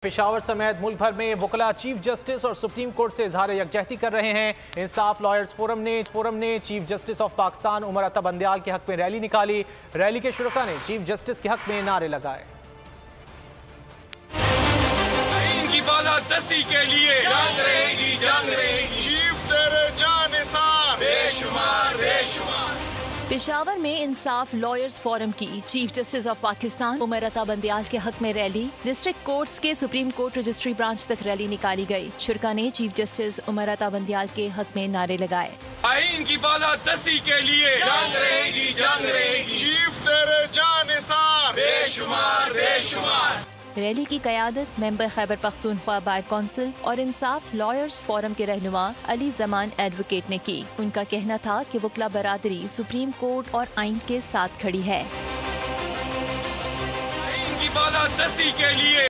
पेशावर समेत मुल्क भर में वकला चीफ जस्टिस और सुप्रीम कोर्ट से इजहार यकजहती कर रहे हैं। इंसाफ लॉयर्स फोरम ने chief justice of Pakistan Umar Ata Bandial के हक में रैली निकाली। रैली के शुरका ने चीफ जस्टिस के हक में नारे लगाए। की बालादस्ती के लिए जंग रहेगी, जंग रहेगी। चीफ तेरे जानिसार बेशुमार बेशुमार। पेशावर में इंसाफ लॉयर्स फोरम की chief justice of Pakistan Umar Ata Bandial के हक में रैली डिस्ट्रिक्ट कोर्ट्स के सुप्रीम कोर्ट रजिस्ट्री ब्रांच तक रैली निकाली गई। शुरका ने चीफ जस्टिस उमर अता बंदयाल के हक में नारे लगाए। आईन की बालादस्ती के लिए जंग रहेगी, जंग रहेगी। चीफ तेरे जानिसार बेशुमार बेशुमार। रैली की क़यादत member Khyber Pakhtunkhwa bar council और इंसाफ लॉयर्स फोरम के रहनुमा अली जमान एडवोकेट ने की। उनका कहना था कि वकला बरादरी सुप्रीम कोर्ट और आइन के साथ खड़ी है। आईन की बालादस्ती के लिए